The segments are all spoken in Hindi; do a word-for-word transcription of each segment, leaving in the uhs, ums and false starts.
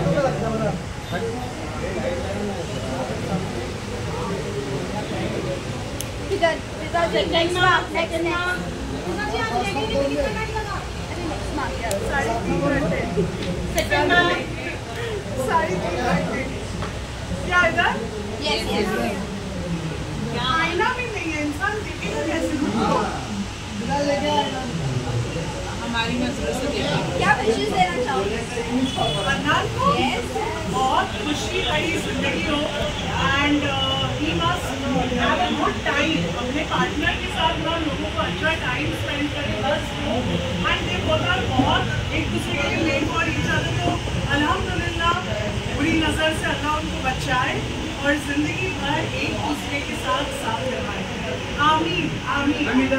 Next mark, next mark. Next mark, yeah. Second mark. क्या इधर? Yes, yes. आईना भी नहीं है, इंसान दिखेगा कैसे? हमारी नजर से देखा। क्या विशेष देना चाहोगे? अदनान को बहुत खुशी भरी जिंदगी हो and he must have a good time अपने पार्टनर के साथ ना लोगों को अच्छा टाइम स्पेंड करे बस वो and they both are बहुत एक दूसरे के लिए मेड फॉर ईच अदर तो अल्हम्दुलिल्लाह बुरी नजर से अल्लाह उनको बचाए और जिंदगी भर एक दूसरे के साथ साथ निभाए। आमीन आमीन।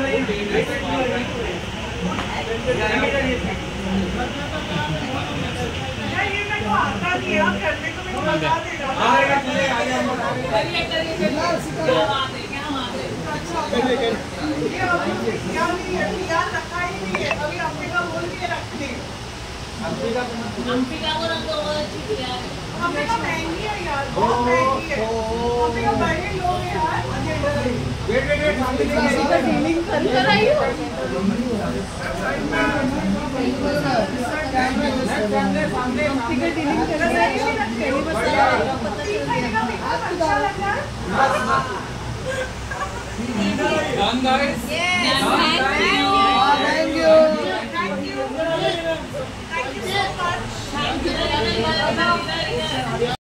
ये मेरे को आता नहीं है करने को मैं बता देगा। करिए करिए क्या बात है क्या बात है। अच्छा ये अभी क्या नहीं है यार रखा ही नहीं है अभी अंबिका बोल दिए रखने। अंबिका अंबिका को रख दो अच्छी यार। अंबिका महंगी है यार बहुत महंगी है। अंबिका बड़े लोग हैं यार। Wait wait wait Ambika dealing कर रही हो। अंबिका डीलिंग कर रही है पहली बार पता चल गया। अच्छा लग रहा है। Done guys? Yes. Done. Thank you. Thank you. Thank you. Thank you so much. Thank you.